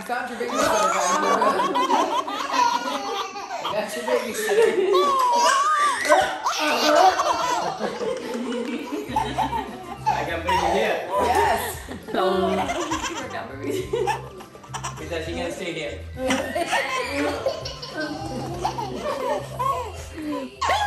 found your babysitter, guys. We're good. That's your babysitter. I can bring you here. Yes. Because she can stay here.